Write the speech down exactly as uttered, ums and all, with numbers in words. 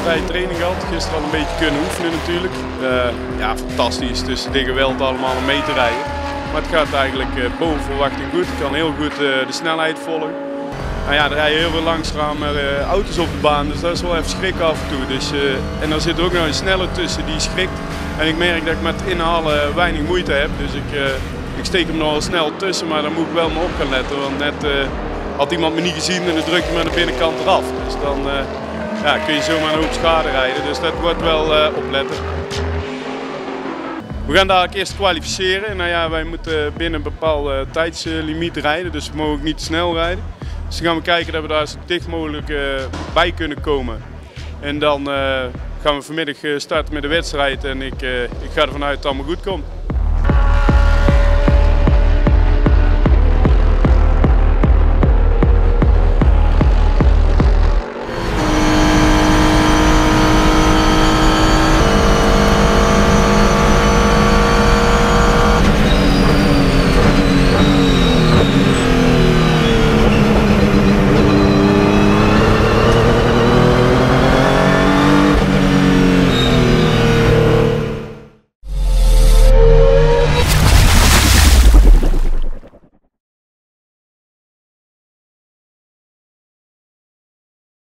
vrije training gehad. Gisteren al een beetje kunnen oefenen natuurlijk. Uh, ja, fantastisch. Dus het is geweldig allemaal om mee te rijden. Maar het gaat eigenlijk uh, boven verwachting goed. Ik kan heel goed uh, de snelheid volgen. Nou ja, er rijden heel veel langzamer uh, auto's op de baan, dus dat is wel even schrikken af en toe. Dus, uh, en dan zit er ook nog een sneller tussen die schrikt. En ik merk dat ik met inhalen weinig moeite heb. Dus ik, uh, ik steek hem nog wel snel tussen, maar dan moet ik wel maar op gaan letten. Want net uh, had iemand me niet gezien en dan druk je me aan de binnenkant eraf. Dus dan uh, ja, kun je zomaar een hoop schade rijden. Dus dat wordt wel uh, opletten. We gaan dadelijk eerst kwalificeren. Nou ja, wij moeten binnen een bepaalde tijdslimiet rijden, dus we mogen ook niet te snel rijden. Dus dan gaan we kijken dat we daar zo dicht mogelijk uh, bij kunnen komen. En dan uh, gaan we vanmiddag starten met de wedstrijd en ik, uh, ik ga ervan uit dat het allemaal goed komt.